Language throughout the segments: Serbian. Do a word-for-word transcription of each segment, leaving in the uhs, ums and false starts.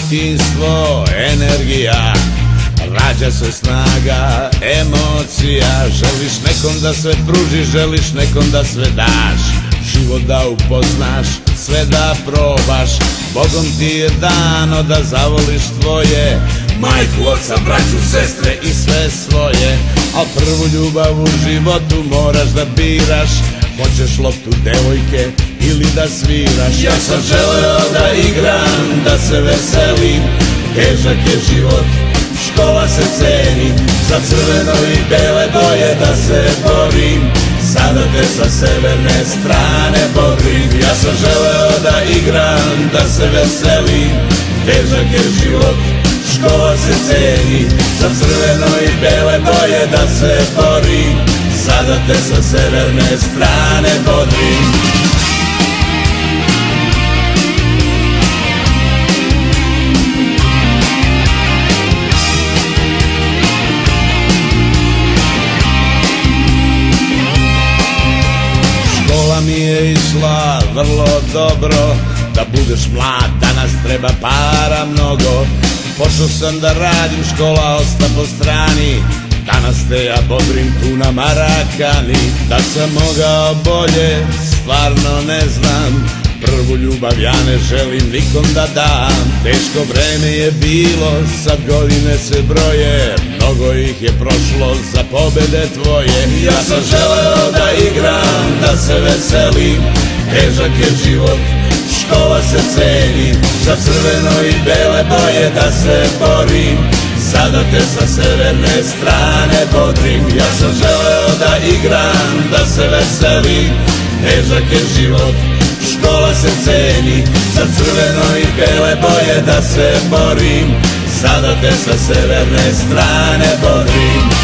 detinjstvo, energija, rađa se snaga, emocija. Želiš nekom da sve pružiš, želiš nekom da sve daš, život da upoznaš, sve da probaš. Bogom ti je dano da zavoliš tvoje majku, oca, braću, sestre i sve svoje. Al prvu ljubav u životu moraš da biraš, hoćeš loptu devojke ili da sviraš. Ja sam želeo da igram, da se veselim, težak je život, škola se ceni, za crveno i bele boje da se borim, sada te sa severne strane bodrim. Ja sam želeo da igram, da se veselim, težak je život, škola se ceni, za crveno i bele boje da se borim, sada te sa severne strane bodrim. Škola mi je išla vrlo dobro, da budeš mlad danas treba para mnogo. Počeo sam da radim, škola osta po strani, danas te ja bodrim tu na Marakani. Da sam mogao bolje, stvarno ne znam, prvu ljubav ja ne želim nikom da dam. Teško vreme je bilo, sad godine se broje, mnogo ih je prošlo za pobede tvoje. Ja sam želeo da igram, da se veselim, težak je život, škola se ceni, za crveno i bele boje da se borim, sada te sa severne strane bodrim. Ja sam želeo da igram, da se veselim, težak je život, škola se ceni, za crveno i bele boje da se borim, sada te sa severne strane bodrim.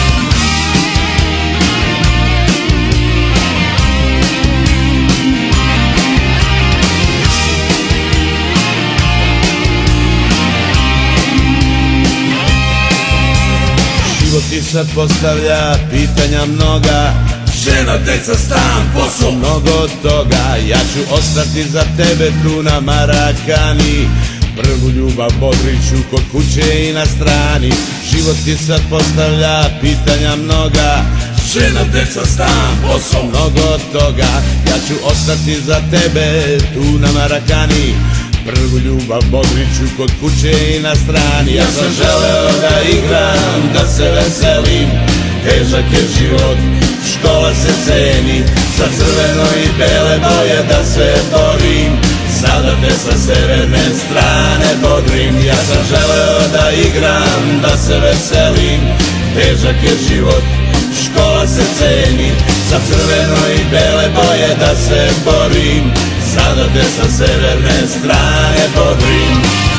Život ti sad postavlja pitanja mnoga, žena, deca, stan, posao, mnogo toga. Ja ću ostati za tebe tu na Marakani, prvu ljubav bodriću kod kuće i na strani. Život ti sad postavlja pitanja mnoga, žena, deca, stan, posao, mnogo toga. Ja ću ostati za tebe tu na Marakani, prvu ljubav bodriću kod kuće i na strani. Ja sam želeo da igram, da se veselim, težak je život, škola se ceni, za crveno i bele boje da se borim, sada te sa severne strane bodrim. Ja sam želeo da igram, da se veselim, težak je život, škola se ceni, za crveno i bele boje da se borim, sada te sa severne strane bodrim.